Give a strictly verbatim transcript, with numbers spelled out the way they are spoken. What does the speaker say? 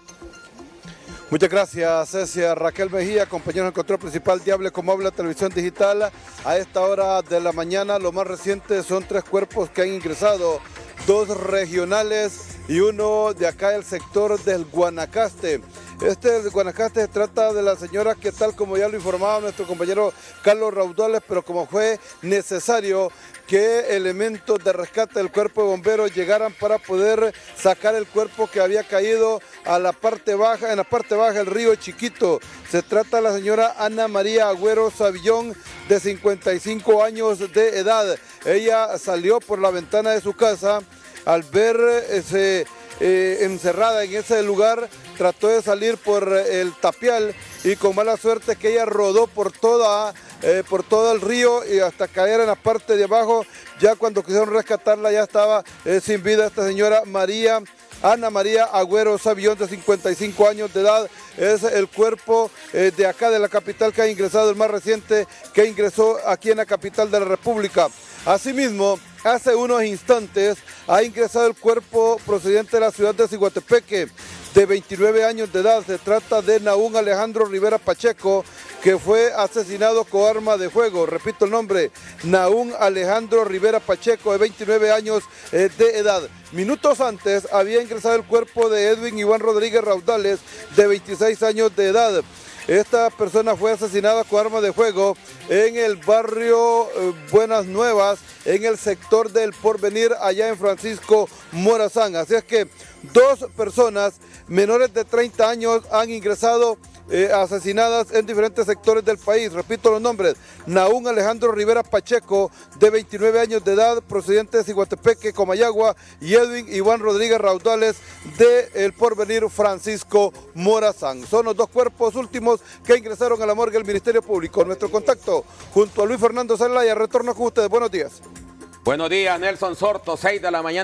Muchas gracias, Cecia. Raquel Mejía, compañero del control principal de Hable Como Habla Televisión Digital. A esta hora de la mañana, lo más reciente son tres cuerpos que han ingresado, dos regionales y uno de acá del sector del Guanacaste. Este del Guanacaste se trata de la señora que, tal como ya lo informaba nuestro compañero Carlos Raudales, pero como fue necesario que elementos de rescate del cuerpo de bomberos llegaran para poder sacar el cuerpo que había caído a la parte baja, en la parte baja del río Chiquito. Se trata de la señora Ana María Agüero Savillón, de cincuenta y cinco años de edad. Ella salió por la ventana de su casa al ver ese... Eh, encerrada en ese lugar, trató de salir por el tapial y con mala suerte que ella rodó por toda eh, por todo el río y hasta caer en la parte de abajo. Ya cuando quisieron rescatarla ya estaba eh, sin vida esta señora María Ana María Agüero Savillón, de cincuenta y cinco años de edad. Es el cuerpo eh, de acá de la capital que ha ingresado, el más reciente que ingresó aquí en la capital de la República. Asimismo, hace unos instantes ha ingresado el cuerpo procedente de la ciudad de Ciguatepeque, de veintinueve años de edad. Se trata de Nahún Alejandro Rivera Pacheco, que fue asesinado con arma de fuego. Repito el nombre, Nahún Alejandro Rivera Pacheco, de veintinueve años eh, de edad. Minutos antes había ingresado el cuerpo de Edwin Iván Rodríguez Raudales, de veintiséis años de edad. Esta persona fue asesinada con arma de fuego en el barrio eh, Buenas Nuevas, en el sector del Porvenir, allá en Francisco Morazán. Así es que dos personas menores de treinta años han ingresado eh, asesinadas en diferentes sectores del país. Repito los nombres: Nahún Alejandro Rivera Pacheco, de veintinueve años de edad, procedente de Ciguatepeque, Comayagua, y Edwin Iván Rodríguez Raudales, de El Porvenir, Francisco Morazán. Son los dos cuerpos últimos que ingresaron a la morgue del Ministerio Público. Nuestro contacto junto a Luis Fernando Zelaya. Retorno con ustedes. Buenos días. Buenos días, Nelson Sorto, seis de la mañana.